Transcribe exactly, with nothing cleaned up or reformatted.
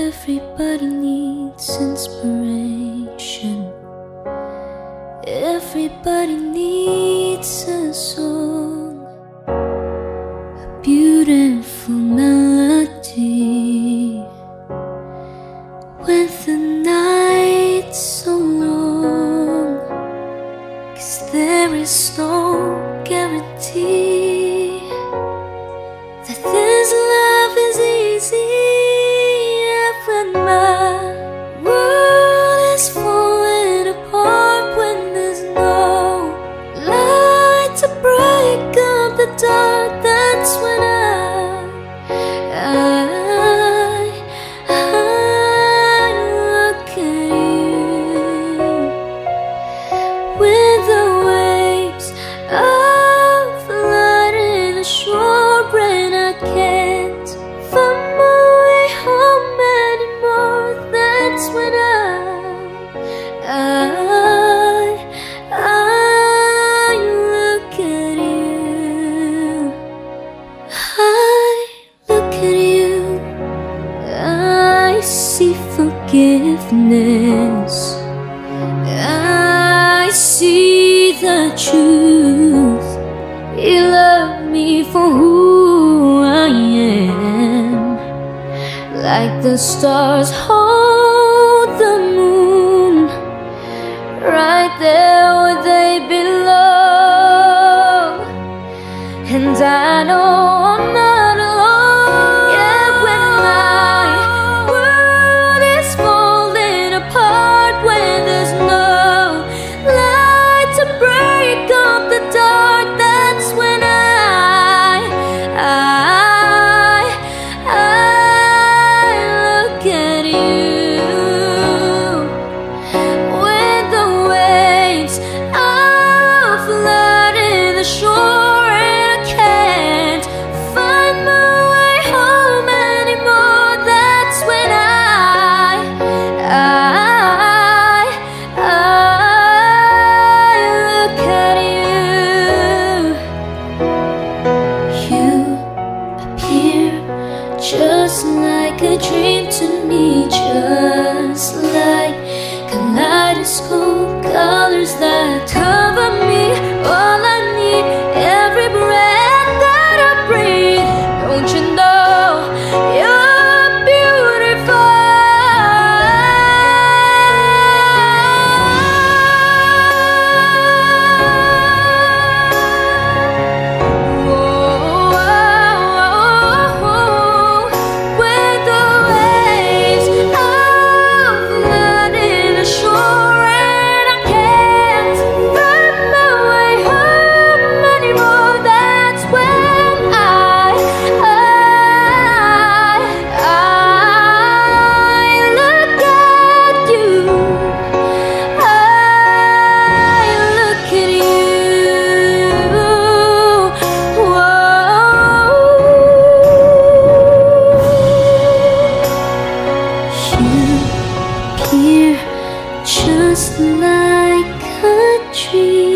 Everybody needs inspiration. Everybody needs a song, a beautiful melody. When the night's so long, 'cause there is no guarantee that this love is easy. When my world is falling apart, when there's no light to break up the dark, that's when I, I, I look at you. With the waves of light in the shore, and I can't find my way home. That's when I, I, I look at you. I look at you. I see forgiveness. I see the truth. You love me for who I am, like the stars hold the moon, right there where they belong. And I know I'm not alone. Yeah, when my world is falling apart, when there's no light to break up the dark, that's when I, I, I just like a dream to me, just like kaleidoscope colors that cover me. All I need, every breath that I breathe. Don't you know you're beautiful? Just like a dream.